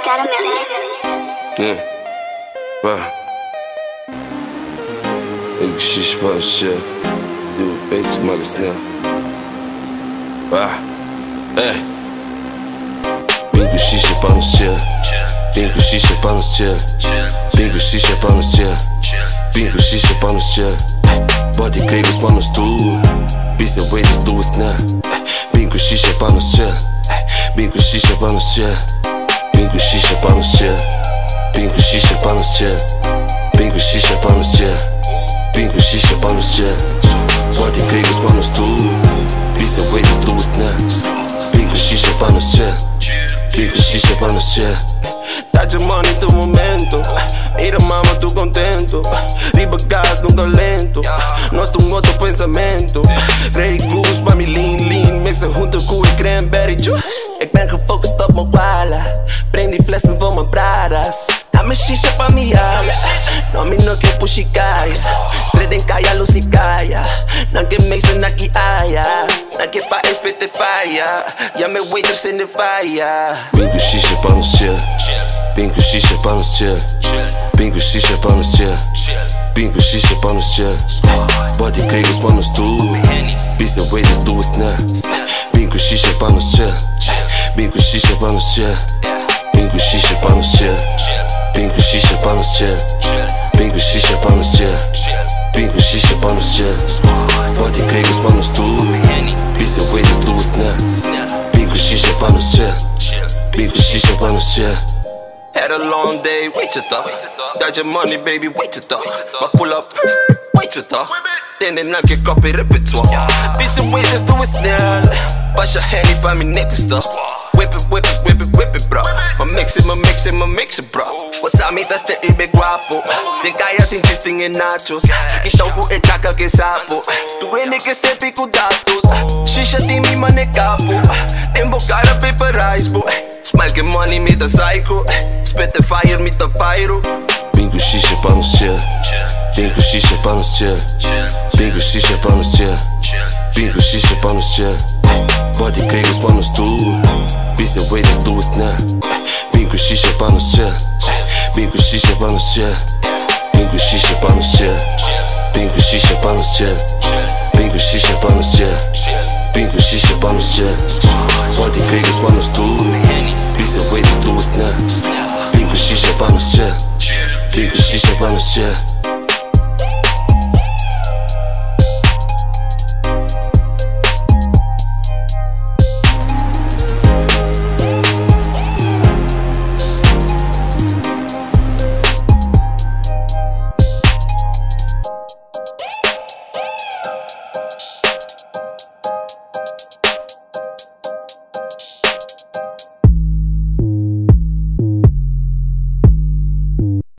Getamilli. Yeah. Wow. Ik shisha van shit. Je weet het maar snel. Wow. Hey. Bingo shisha van shit. Bingo shisha van shit. Bingo shisha van shit. Bingo shisha van shit. Body kregels van een stoel. Bisa waiters doe het snel. Bingo shisha van shit. Bingo shisha van shit. Bingo shisha van shit. Bingo shisha van shit. Bingo shisha van shit. Bingo shisha van shit. Body kregels van een stoel. Bisa waiters doe het snel. Bingo shisha van shit. Bingo shisha van shit. Dá de money do momento. Mira mama, tu contento. Riba gás, nunca lento. Nós tem outro pensamento. Grey Goose, pra me lean. Mixa junto com o cranberry juice. Ik ben gefocust op mijn koala. Breng die flessen voor mijn bradas. Dá me shisha pra me ala. No me no que pushikaya. Straight en kaya, lusikaya. Nan que mixa na ki aya. Nan que pa espete fire. Ja me waiters in the fire. Bingo shisha pan shit. Bingo shisha pan shit. Bingo shisha pan shit. Bingo shisha pan shit. Body kregels van een stoel. Bisa waiters doe het snel. Bingo shisha pan shit. Bingo shisha pan shit. Bingo shisha pan shit. Bingo shisha pan shit. Bingo shisha pan shit. Bingo shisha pan shit. Body kregels van een stoel. Bisa waiters doe het snel. Bingo shisha pan shit. Bingo shisha pan shit. Had a long day, wait your thought. Dodge your money, baby, wait your thought. But pull up, wait your thought. Then I get copy repertoire. Busy waiters do it snel. Pas je handy bij mijn nek stop. Whip it, bro. Maar mix it, bro. Wasamita este ibe guapo. De kaya tin chisting en nachos. Kitauku e chaka que sapo. Tu ene que este pico datos. Shisha di mi mane capo. Tempo cara paper ice, boy. Smile get money met a psycho. Spit the fire met a pyro. Bingo shisha pan shit. Bingo shisha pan shit. Bingo shisha pan shit. Bingo shisha pan shit. Body kregels van een stoel. Bisa waiters doe het snel. Bingo shisha pan shit. Bingo shisha pan shit. Bingo shisha pan shit. Bingo shisha pan shit. Bingo shisha pan shit. Bingo shisha pan shit. Body kregels van een stoel. Bisa waiters doe het snel. Bingo shisha pan shit. Bingo shisha pan shit.